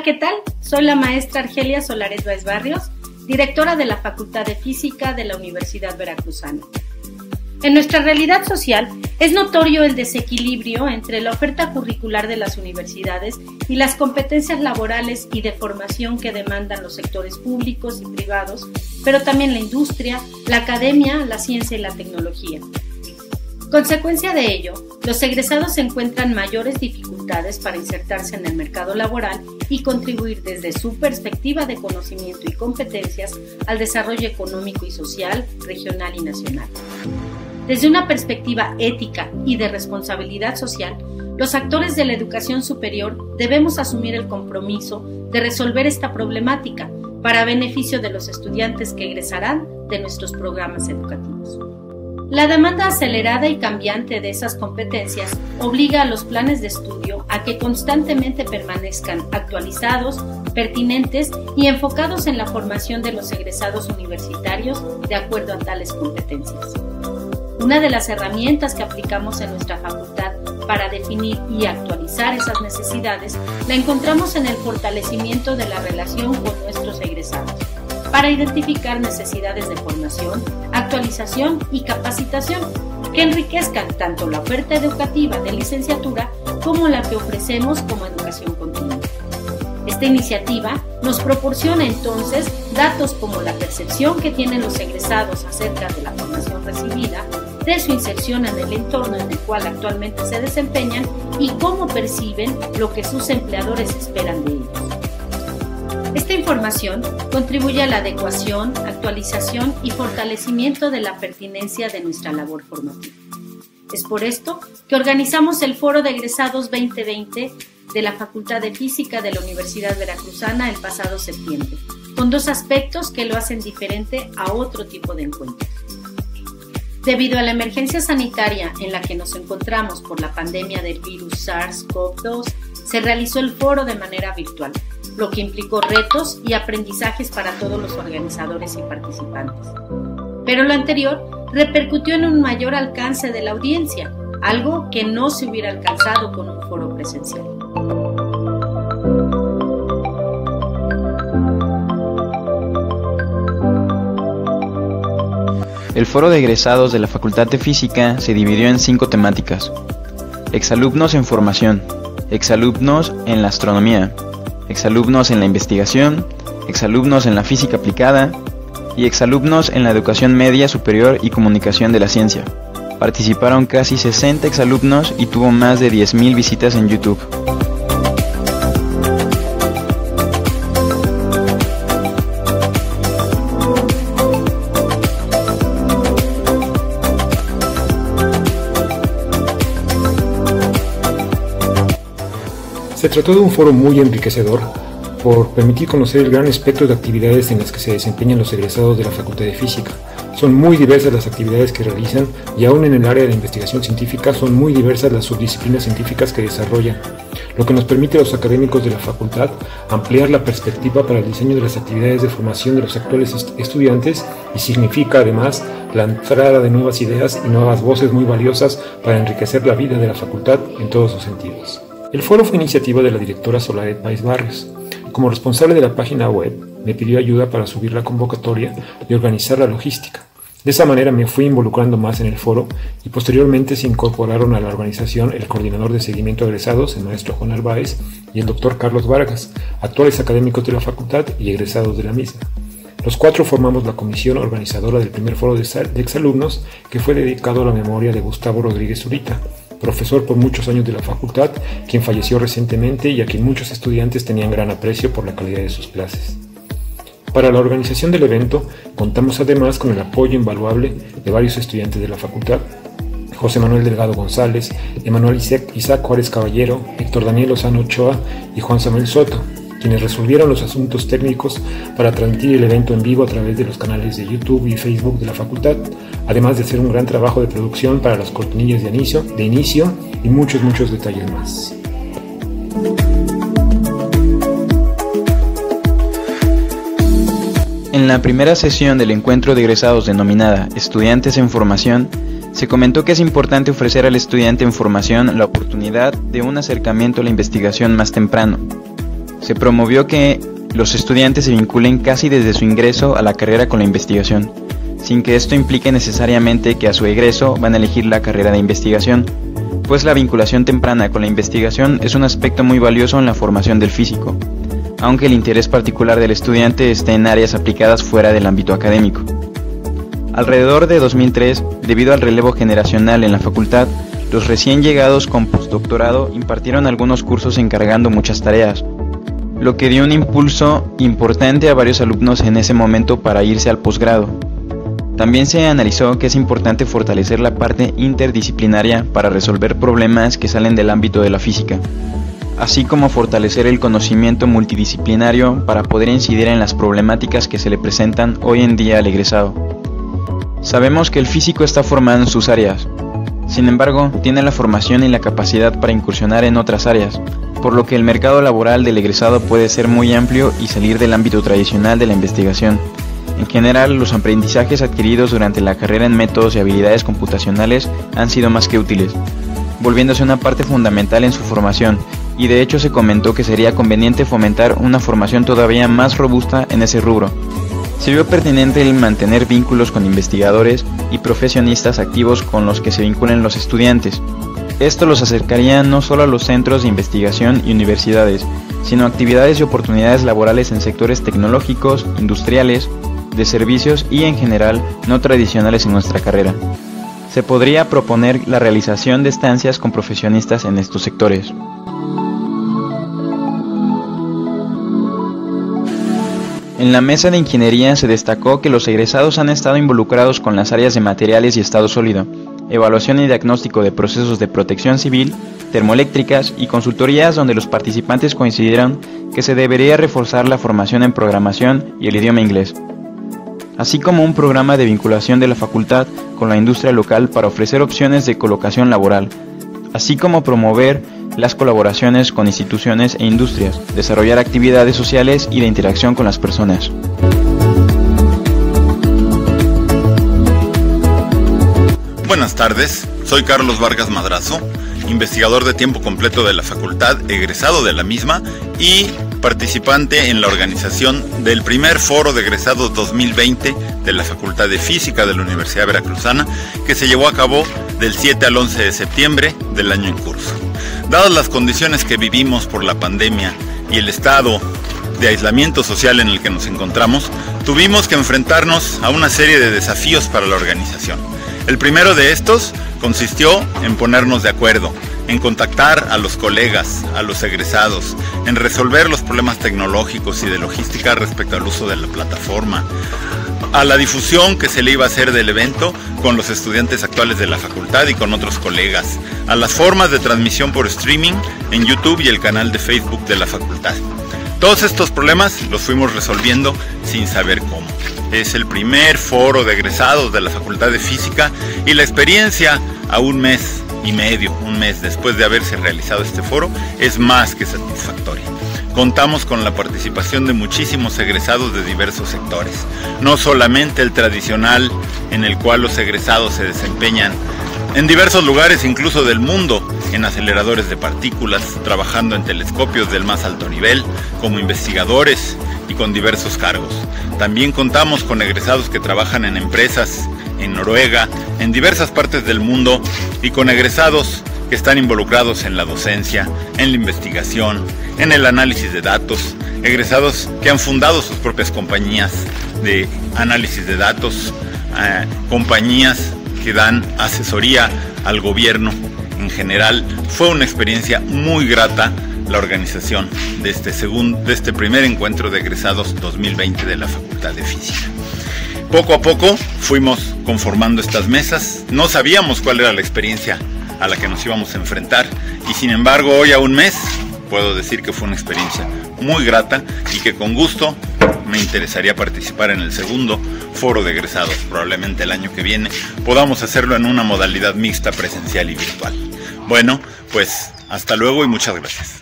¿qué tal? Soy la maestra Argelia Solares Báez Barrios, directora de la Facultad de Física de la Universidad Veracruzana. En nuestra realidad social es notorio el desequilibrio entre la oferta curricular de las universidades y las competencias laborales y de formación que demandan los sectores públicos y privados, pero también la industria, la academia, la ciencia y la tecnología. Consecuencia de ello, los egresados encuentran mayores dificultades para insertarse en el mercado laboral y contribuir desde su perspectiva de conocimiento y competencias al desarrollo económico y social, regional y nacional. Desde una perspectiva ética y de responsabilidad social, los actores de la educación superior debemos asumir el compromiso de resolver esta problemática para beneficio de los estudiantes que egresarán de nuestros programas educativos. La demanda acelerada y cambiante de esas competencias obliga a los planes de estudio a que constantemente permanezcan actualizados, pertinentes y enfocados en la formación de los egresados universitarios de acuerdo a tales competencias. Una de las herramientas que aplicamos en nuestra facultad para definir y actualizar esas necesidades la encontramos en el fortalecimiento de la relación con nuestros egresados, para identificar necesidades de formación, actualización y capacitación que enriquezcan tanto la oferta educativa de licenciatura como la que ofrecemos como educación continua. Esta iniciativa nos proporciona entonces datos como la percepción que tienen los egresados acerca de la formación recibida, de su inserción en el entorno en el cual actualmente se desempeñan y cómo perciben lo que sus empleadores esperan de ellos. Esta información contribuye a la adecuación, actualización y fortalecimiento de la pertinencia de nuestra labor formativa. Es por esto que organizamos el Foro de Egresados 2020 de la Facultad de Física de la Universidad Veracruzana el pasado septiembre, con dos aspectos que lo hacen diferente a otro tipo de encuentros. Debido a la emergencia sanitaria en la que nos encontramos por la pandemia del virus SARS-CoV-2, se realizó el foro de manera virtual, lo que implicó retos y aprendizajes para todos los organizadores y participantes. Pero lo anterior repercutió en un mayor alcance de la audiencia, algo que no se hubiera alcanzado con un foro presencial. El foro de egresados de la Facultad de Física se dividió en 5 temáticas: exalumnos en formación, exalumnos en la astronomía, exalumnos en la investigación, exalumnos en la física aplicada y exalumnos en la educación media superior y comunicación de la ciencia. Participaron casi 60 exalumnos y tuvo más de 10,000 visitas en YouTube. Se trató de un foro muy enriquecedor por permitir conocer el gran espectro de actividades en las que se desempeñan los egresados de la Facultad de Física. Son muy diversas las actividades que realizan y aún en el área de investigación científica son muy diversas las subdisciplinas científicas que desarrollan, lo que nos permite a los académicos de la facultad ampliar la perspectiva para el diseño de las actividades de formación de los actuales estudiantes y significa además la entrada de nuevas ideas y nuevas voces muy valiosas para enriquecer la vida de la facultad en todos sus sentidos. El foro fue iniciativa de la directora Solares Báez Barrios. Como responsable de la página web, me pidió ayuda para subir la convocatoria y organizar la logística. De esa manera me fui involucrando más en el foro y posteriormente se incorporaron a la organización el coordinador de seguimiento de egresados, el maestro Juan Álvarez, y el doctor Carlos Vargas, actuales académicos de la facultad y egresados de la misma. Los 4 formamos la comisión organizadora del primer foro de exalumnos que fue dedicado a la memoria de Gustavo Rodríguez Zurita, profesor por muchos años de la facultad, quien falleció recientemente y a quien muchos estudiantes tenían gran aprecio por la calidad de sus clases. Para la organización del evento, contamos además con el apoyo invaluable de varios estudiantes de la facultad: José Manuel Delgado González, Emanuel Isaac Juárez Caballero, Héctor Daniel Lozano Ochoa y Juan Samuel Soto, quienes resolvieron los asuntos técnicos para transmitir el evento en vivo a través de los canales de YouTube y Facebook de la facultad, además de hacer un gran trabajo de producción para las cortinillas de inicio y muchos detalles más. En la primera sesión del encuentro de egresados denominada Estudiantes en Formación, se comentó que es importante ofrecer al estudiante en formación la oportunidad de un acercamiento a la investigación más temprano. Se promovió que los estudiantes se vinculen casi desde su ingreso a la carrera con la investigación, sin que esto implique necesariamente que a su egreso van a elegir la carrera de investigación, pues la vinculación temprana con la investigación es un aspecto muy valioso en la formación del físico, aunque el interés particular del estudiante esté en áreas aplicadas fuera del ámbito académico. Alrededor de 2003, debido al relevo generacional en la facultad, los recién llegados con postdoctorado impartieron algunos cursos encargando muchas tareas, lo que dio un impulso importante a varios alumnos en ese momento para irse al posgrado. También se analizó que es importante fortalecer la parte interdisciplinaria para resolver problemas que salen del ámbito de la física, así como fortalecer el conocimiento multidisciplinario para poder incidir en las problemáticas que se le presentan hoy en día al egresado. Sabemos que el físico está formado en sus áreas, sin embargo, tiene la formación y la capacidad para incursionar en otras áreas, por lo que el mercado laboral del egresado puede ser muy amplio y salir del ámbito tradicional de la investigación. En general, los aprendizajes adquiridos durante la carrera en métodos y habilidades computacionales han sido más que útiles, volviéndose una parte fundamental en su formación, y de hecho se comentó que sería conveniente fomentar una formación todavía más robusta en ese rubro. Se vio pertinente el mantener vínculos con investigadores y profesionistas activos con los que se vinculen los estudiantes. Esto los acercaría no solo a los centros de investigación y universidades, sino a actividades y oportunidades laborales en sectores tecnológicos, industriales, de servicios y en general no tradicionales en nuestra carrera. Se podría proponer la realización de estancias con profesionistas en estos sectores. En la mesa de ingeniería se destacó que los egresados han estado involucrados con las áreas de materiales y estado sólido, evaluación y diagnóstico de procesos de protección civil, termoeléctricas y consultorías donde los participantes coincidieron que se debería reforzar la formación en programación y el idioma inglés, así como un programa de vinculación de la facultad con la industria local para ofrecer opciones de colocación laboral, así como promover las colaboraciones con instituciones e industrias, desarrollar actividades sociales y de interacción con las personas. Buenas tardes, soy Carlos Vargas Madrazo, investigador de tiempo completo de la facultad, egresado de la misma y participante en la organización del primer Foro de Egresados 2020 de la Facultad de Física de la Universidad Veracruzana, que se llevó a cabo del 7 al 11 de septiembre del año en curso. Dadas las condiciones que vivimos por la pandemia y el estado de aislamiento social en el que nos encontramos, tuvimos que enfrentarnos a una serie de desafíos para la organización. El primero de estos consistió en ponernos de acuerdo, en contactar a los colegas, a los egresados, en resolver los problemas tecnológicos y de logística respecto al uso de la plataforma, a la difusión que se le iba a hacer del evento con los estudiantes actuales de la facultad y con otros colegas, a las formas de transmisión por streaming en YouTube y el canal de Facebook de la facultad. Todos estos problemas los fuimos resolviendo sin saber cómo. Es el primer foro de egresados de la Facultad de Física y la experiencia a un mes y medio, un mes después de haberse realizado este foro, es más que satisfactoria. Contamos con la participación de muchísimos egresados de diversos sectores, no solamente el tradicional en el cual los egresados se desempeñan en diversos lugares incluso del mundo, en aceleradores de partículas, trabajando en telescopios del más alto nivel, como investigadores y con diversos cargos. También contamos con egresados que trabajan en empresas en Noruega, en diversas partes del mundo, y con egresados que están involucrados en la docencia, en la investigación, en el análisis de datos, egresados que han fundado sus propias compañías de análisis de datos, compañías que dan asesoría al gobierno. En general, fue una experiencia muy grata la organización de este primer encuentro de egresados 2020 de la Facultad de Física. Poco a poco fuimos conformando estas mesas, no sabíamos cuál era la experiencia a la que nos íbamos a enfrentar y sin embargo hoy a un mes puedo decir que fue una experiencia muy grata y que con gusto me interesaría participar en el segundo foro de egresados. Probablemente el año que viene podamos hacerlo en una modalidad mixta, presencial y virtual. Bueno, pues hasta luego y muchas gracias.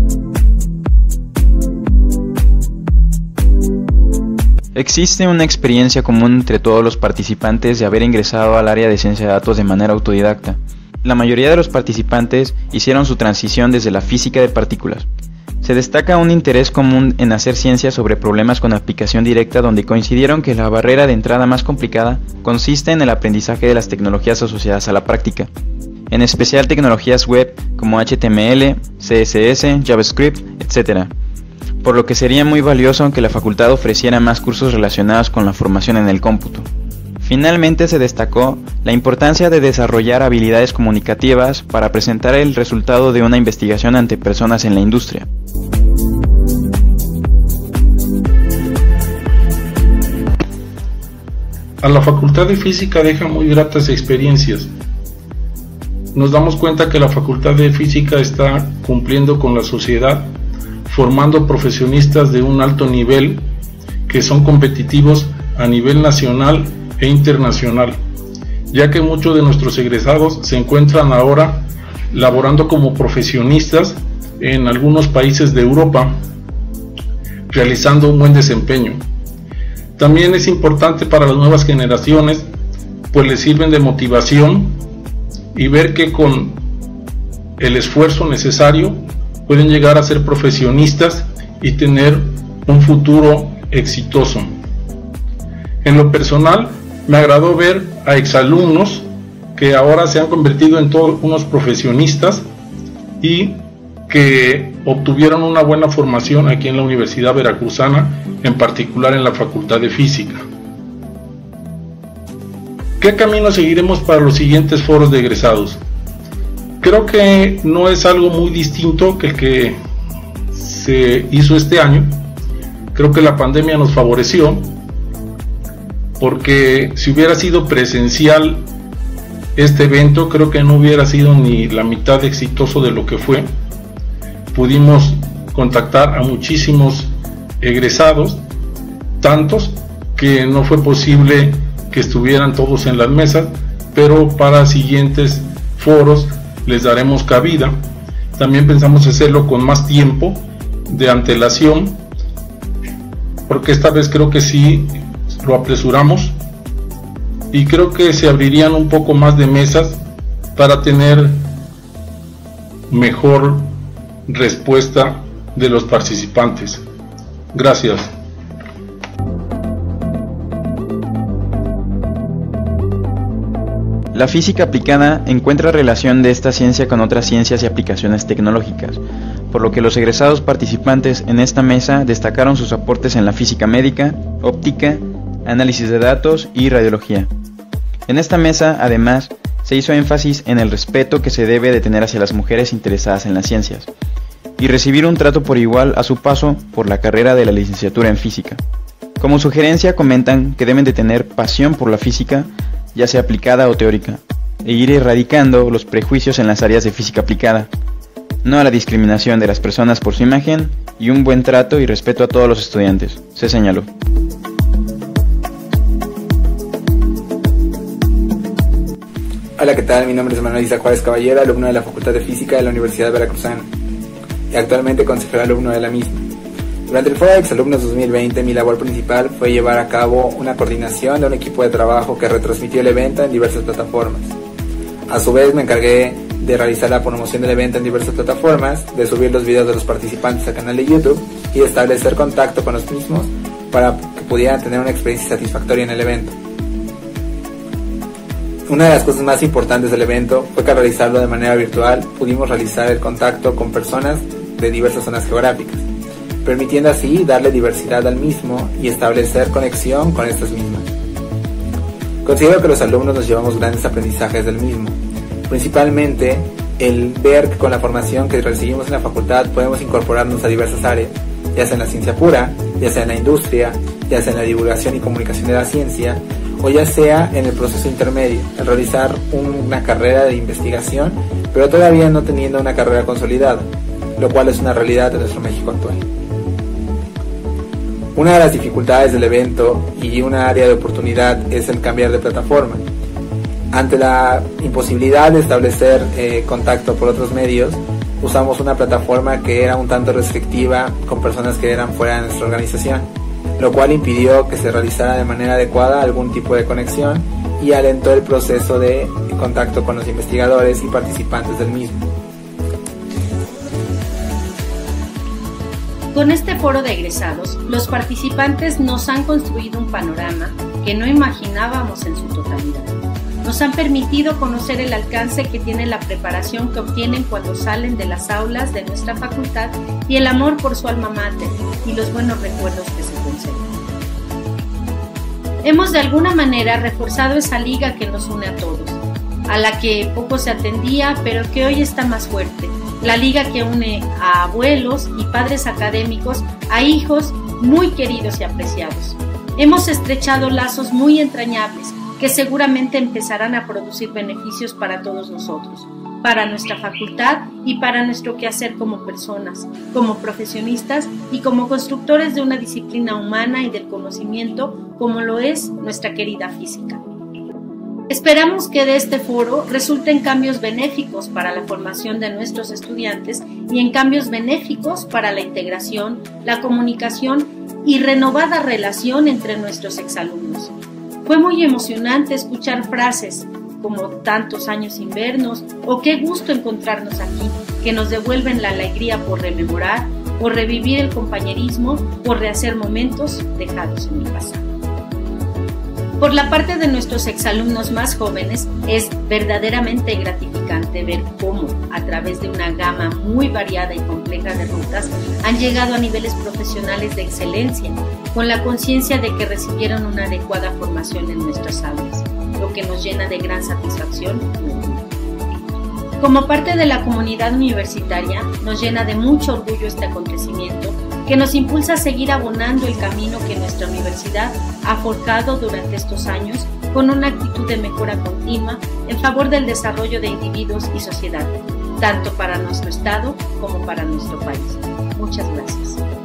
Existe una experiencia común entre todos los participantes de haber ingresado al área de ciencia de datos de manera autodidacta. La mayoría de los participantes hicieron su transición desde la física de partículas, Se destaca un interés común en hacer ciencia sobre problemas con aplicación directa, donde coincidieron que la barrera de entrada más complicada consiste en el aprendizaje de las tecnologías asociadas a la práctica, en especial tecnologías web como HTML, CSS, JavaScript, etc., por lo que sería muy valioso que la facultad ofreciera más cursos relacionados con la formación en el cómputo. Finalmente se destacó la importancia de desarrollar habilidades comunicativas para presentar el resultado de una investigación ante personas en la industria. A la Facultad de Física deja muy gratas experiencias. Nos damos cuenta que la Facultad de Física está cumpliendo con la sociedad, formando profesionistas de un alto nivel que son competitivos a nivel nacional e internacional, ya que muchos de nuestros egresados se encuentran ahora laborando como profesionistas en algunos países de Europa, realizando un buen desempeño. También es importante para las nuevas generaciones, pues les sirven de motivación y ver que con el esfuerzo necesario pueden llegar a ser profesionistas y tener un futuro exitoso. En lo personal, me agradó ver a exalumnos que ahora se han convertido en todos unos profesionistas y que obtuvieron una buena formación aquí en la Universidad Veracruzana, en particular en la Facultad de Física. ¿Qué camino seguiremos para los siguientes foros de egresados? Creo que no es algo muy distinto que el que se hizo este año. Creo que la pandemia nos favoreció, porque si hubiera sido presencial este evento, creo que no hubiera sido ni la mitad de exitoso de lo que fue. Pudimos contactar a muchísimos egresados, tantos que no fue posible que estuvieran todos en las mesas, pero para siguientes foros les daremos cabida. También pensamos hacerlo con más tiempo de antelación, porque esta vez creo que sí lo apresuramos y creo que se abrirían un poco más de mesas para tener mejor respuesta de los participantes. Gracias. La física aplicada encuentra relación de esta ciencia con otras ciencias y aplicaciones tecnológicas, por lo que los egresados participantes en esta mesa destacaron sus aportes en la física médica, óptica, análisis de datos y radiología. En esta mesa, además, se hizo énfasis en el respeto que se debe de tener hacia las mujeres interesadas en las ciencias, y recibir un trato por igual a su paso por la carrera de la licenciatura en física. Como sugerencia comentan que deben de tener pasión por la física, ya sea aplicada o teórica, e ir erradicando los prejuicios en las áreas de física aplicada, no a la discriminación de las personas por su imagen y un buen trato y respeto a todos los estudiantes, se señaló. Hola, ¿qué tal? Mi nombre es Manuel Isaac Juárez Caballero, alumno de la Facultad de Física de la Universidad Veracruzana y actualmente consejero alumno de la misma. Durante el Foro de Exalumnos 2020, mi labor principal fue llevar a cabo una coordinación de un equipo de trabajo que retransmitió el evento en diversas plataformas. A su vez, me encargué de realizar la promoción del evento en diversas plataformas, de subir los videos de los participantes al canal de YouTube y de establecer contacto con los mismos para que pudieran tener una experiencia satisfactoria en el evento. Una de las cosas más importantes del evento fue que al realizarlo de manera virtual pudimos realizar el contacto con personas de diversas zonas geográficas, permitiendo así darle diversidad al mismo y establecer conexión con estas mismas. Considero que los alumnos nos llevamos grandes aprendizajes del mismo, principalmente el ver que con la formación que recibimos en la facultad podemos incorporarnos a diversas áreas, ya sea en la ciencia pura, ya sea en la industria, ya sea en la divulgación y comunicación de la ciencia, o ya sea en el proceso intermedio, el realizar una carrera de investigación, pero todavía no teniendo una carrera consolidada, lo cual es una realidad de nuestro México actual. Una de las dificultades del evento y una área de oportunidad es el cambiar de plataforma. Ante la imposibilidad de establecer contacto por otros medios, usamos una plataforma que era un tanto restrictiva con personas que eran fuera de nuestra organización, lo cual impidió que se realizara de manera adecuada algún tipo de conexión y alentó el proceso de contacto con los investigadores y participantes del mismo. Con este foro de egresados, los participantes nos han construido un panorama que no imaginábamos en su totalidad. Nos han permitido conocer el alcance que tiene la preparación que obtienen cuando salen de las aulas de nuestra facultad y el amor por su alma mater y los buenos recuerdos que se conservan. Hemos de alguna manera reforzado esa liga que nos une a todos, a la que poco se atendía, pero que hoy está más fuerte. La liga que une a abuelos y padres académicos a hijos muy queridos y apreciados. Hemos estrechado lazos muy entrañables que seguramente empezarán a producir beneficios para todos nosotros, para nuestra facultad y para nuestro quehacer como personas, como profesionistas y como constructores de una disciplina humana y del conocimiento como lo es nuestra querida física. Esperamos que de este foro resulten cambios benéficos para la formación de nuestros estudiantes y en cambios benéficos para la integración, la comunicación y renovada relación entre nuestros exalumnos. Fue muy emocionante escuchar frases como tantos años sin vernos o qué gusto encontrarnos aquí, que nos devuelven la alegría por rememorar, por revivir el compañerismo, por rehacer momentos dejados en el pasado. Por la parte de nuestros exalumnos más jóvenes, es verdaderamente gratificante ver cómo, a través de una gama muy variada y compleja de rutas, han llegado a niveles profesionales de excelencia, con la conciencia de que recibieron una adecuada formación en nuestras aulas, lo que nos llena de gran satisfacción y orgullo. Como parte de la comunidad universitaria, nos llena de mucho orgullo este acontecimiento, que nos impulsa a seguir abonando el camino que nuestra universidad ha forjado durante estos años con una actitud de mejora continua en favor del desarrollo de individuos y sociedad, tanto para nuestro Estado como para nuestro país. Muchas gracias.